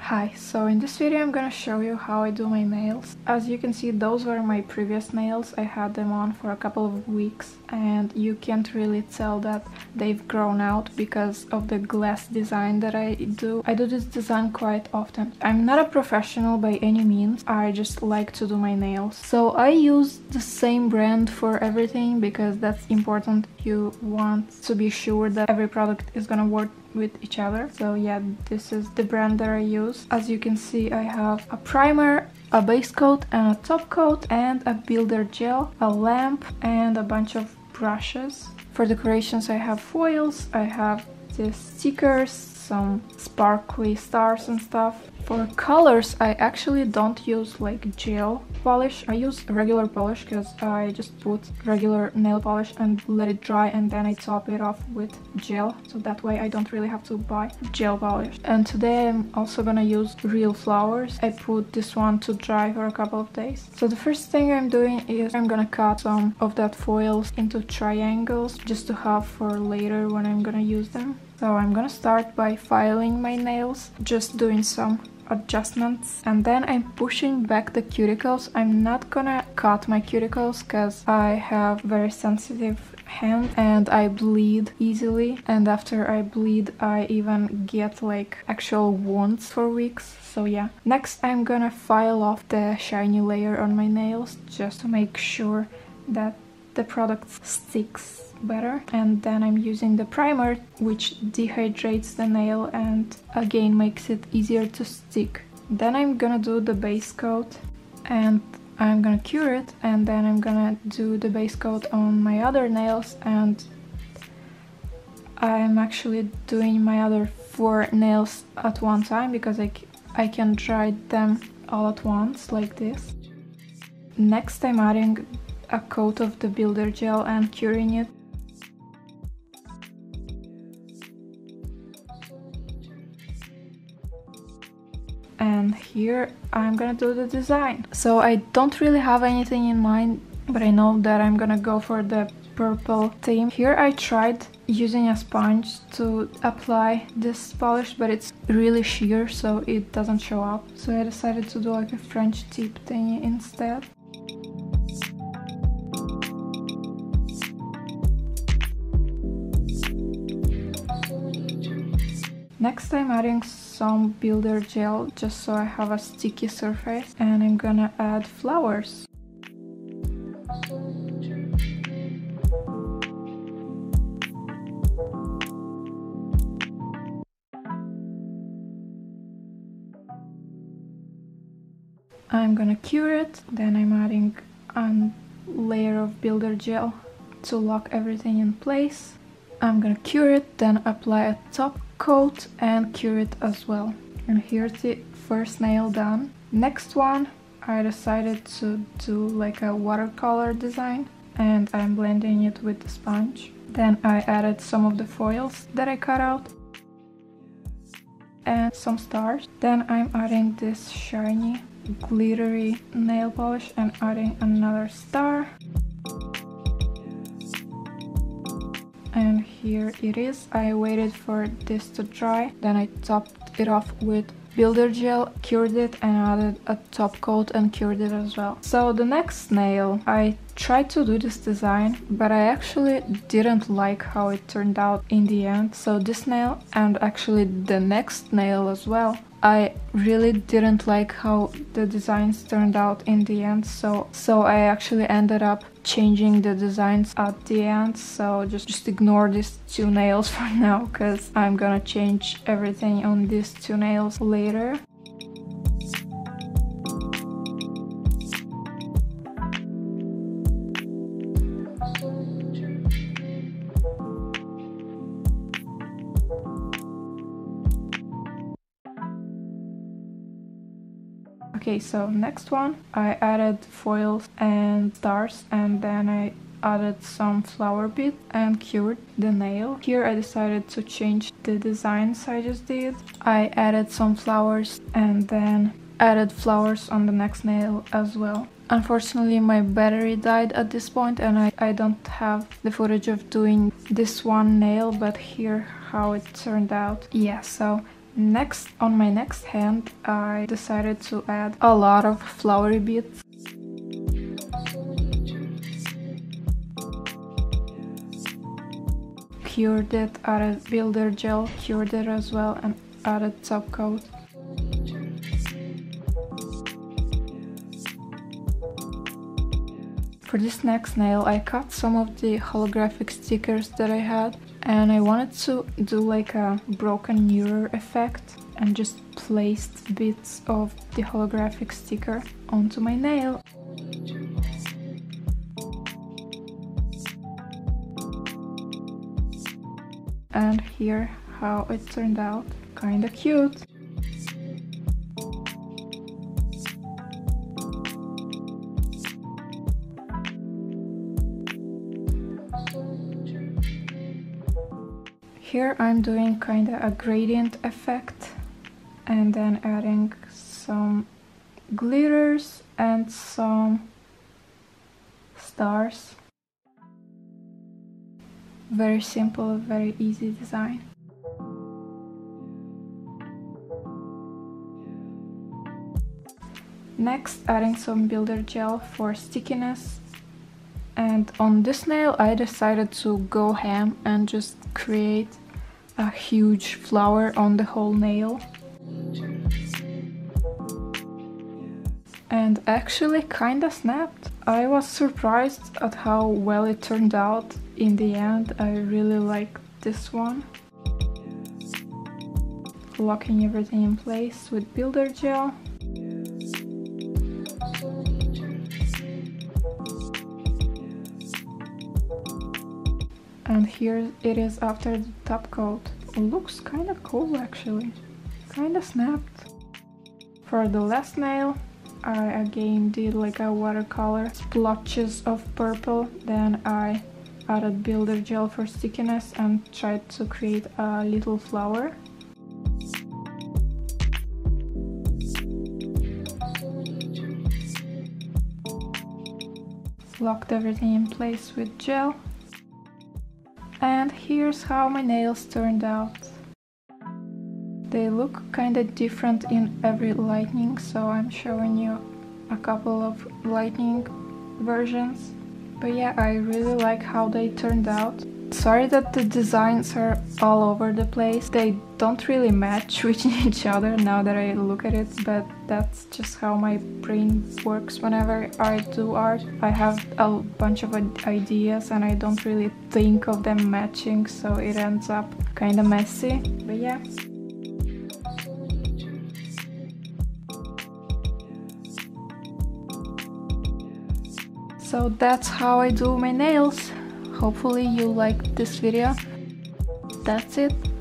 Hi, so in this video I'm gonna show you how I do my nails. As you can see, those were my previous nails. I had them on for a couple of weeks and you can't really tell that they've grown out because of the glass design that I do. I do this design quite often. I'm not a professional by any means, I just like to do my nails. So I use the same brand for everything because that's important. You want to be sure that every product is gonna work with each other. So yeah, this is the brand that I use. As you can see, I have a primer, a base coat and a top coat, and a builder gel, a lamp, and a bunch of brushes. For decorations I have foils, I have these stickers, some sparkly stars and stuff. For colors I actually don't use like gel polish, I use regular polish because I just put regular nail polish and let it dry and then I top it off with gel, so that way I don't really have to buy gel polish. And today I'm also gonna use real flowers. I put this one to dry for a couple of days. So the first thing I'm doing is I'm gonna cut some of that foils into triangles just to have for later when I'm gonna use them. So I'm gonna start by filing my nails, just doing some adjustments, and then I'm pushing back the cuticles. I'm not gonna cut my cuticles because I have very sensitive hand and I bleed easily, and after I bleed I even get like actual wounds for weeks. So yeah, next I'm gonna file off the shiny layer on my nails just to make sure that the product sticks better, and then I'm using the primer which dehydrates the nail and again makes it easier to stick. Then I'm gonna do the base coat and I'm gonna cure it, and then I'm gonna do the base coat on my other nails, and I'm actually doing my other 4 nails at one time because I can dry them all at once like this. Next I'm adding a coat of the builder gel and curing it. And here I'm gonna do the design. So I don't really have anything in mind, but I know that I'm gonna go for the purple theme. Here I tried using a sponge to apply this polish, but it's really sheer so it doesn't show up. So I decided to do like a French tip thingy instead. Next I'm adding some builder gel just so I have a sticky surface, and I'm gonna add flowers. I'm gonna cure it, then I'm adding a layer of builder gel to lock everything in place. I'm gonna cure it, then apply a top coat and cure it as well. And here's the first nail done. Next one I decided to do like a watercolor design, and I'm blending it with the sponge. Then I added some of the foils that I cut out and some stars. Then I'm adding this shiny glittery nail polish and adding another star. And here it is. I waited for this to dry, then I topped it off with builder gel, cured it, and added a top coat and cured it as well. So the next nail, I tried to do this design, but I actually didn't like how it turned out in the end. So this nail, and actually the next nail as well, I really didn't like how the designs turned out in the end, so I actually ended up changing the designs at the end. So just ignore these 2 nails for now because I'm gonna change everything on these 2 nails later. Okay, so next one, I added foils and stars, and then I added some flower bit and cured the nail. Here I decided to change the designs I just did. I added some flowers and then added flowers on the next nail as well. Unfortunately my battery died at this point and I don't have the footage of doing this one nail, but here how it turned out. Yeah, so Next, on my next hand, I decided to add a lot of flowery bits. Cured it, added builder gel, cured it as well, and added top coat. For this next nail, I cut some of the holographic stickers that I had, and I wanted to do like a broken mirror effect and just placed bits of the holographic sticker onto my nail. And here how it turned out, kinda cute. Here I'm doing kinda a gradient effect and then adding some glitters and some stars. Very simple, very easy design. Next, adding some builder gel for stickiness. And on this nail I decided to go ham and just create a huge flower on the whole nail. And actually kinda snapped. I was surprised at how well it turned out in the end. I really like this one. Locking everything in place with builder gel. And here it is after the top coat. It looks kinda cool actually. Kinda snapped. For the last nail, I again did like a watercolor splotches of purple. Then I added builder gel for stickiness and tried to create a little flower. Locked everything in place with gel. And here's how my nails turned out. They look kinda different in every lighting, so I'm showing you a couple of lighting versions. But yeah, I really like how they turned out. Sorry that the designs are all over the place. They don't really match with each other now that I look at it, but that's just how my brain works whenever I do art. I have a bunch of ideas and I don't really think of them matching, so it ends up kinda messy. But yeah. So that's how I do my nails. Hopefully you liked this video. That's it.